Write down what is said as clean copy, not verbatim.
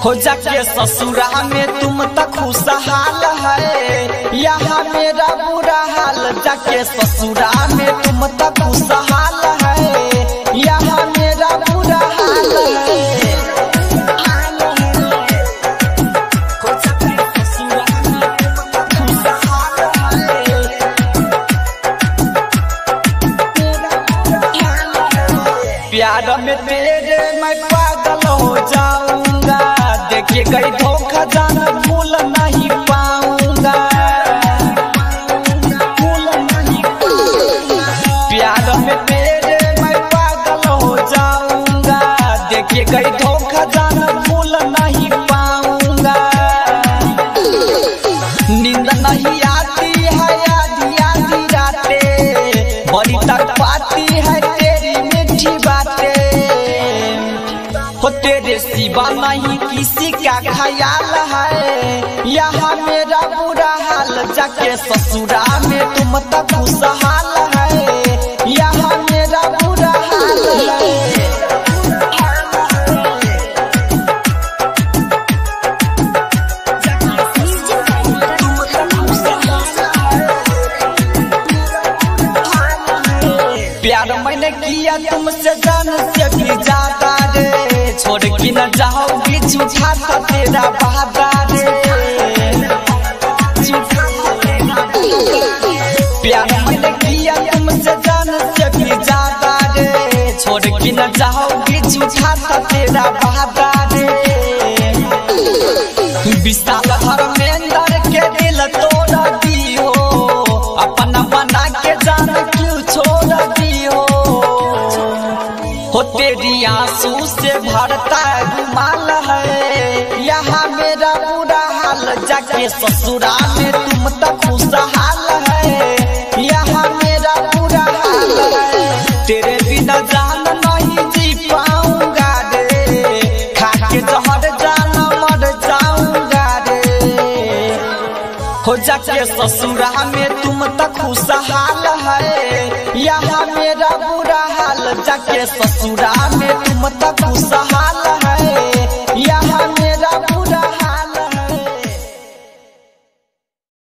हो जाके ससुरा में तुम तक खुशहाल है, यहाँ मेरा बुरा हाल। जाके ससुरा में तुम तक खुशहाल है, यहाँ मेरा बुरा हाल है। प्यार में तेरे मैं पागल हो जाऊंगा, देखिए गई धोखा जाना भूल नहीं पाऊंगा, भूल नहीं पाऊंगा। प्यार में तेरे मैं पागल हो जाऊंगा, देखिए गई धोखा जाना भूल नहीं पाऊंगा। नींद नहीं आती है आधी आधी रातें, बड़ी तक पाती है तेरी मीठी बातें। हो तेरे सिवा नहीं किसी का ख्याल है, यहाँ मेरा बुरा हाल। जाके ससुरा में तुम तक खुशहाल है, यहाँ मेरा बुरा हाल है। प्यार मैंने किया तुमसे जान से भी ज्यादा रे, छोड़ के न जाओगी झूठा था तेरा वादा रे। प्यार मैंने किया तुमसे जान से भी ज्यादा रे, छोड़ के न जाओगी झूठा था तेरा वादा रे। विशाल धर्मेंद्र के दिल तोड़ दियो, अपना बना के जान क्यों छोड़ दियो। हो तेरी आंसू से भरता रुमाल है, यहाँ मेरा बुरा हाल। जाके ससुरा में तुम तक खुशहाल है, यहाँ मेरा बुरा हाल है। तेरे बिना जान नहीं जी पाऊंगा रे, खा के जहर जान मर जाऊंगा रे। हो जाके ससुरा में तुम तक खुशहाल है, यहाँ मेरा बुरा हाल। जाके ससुरा में तुम तक खुशहाल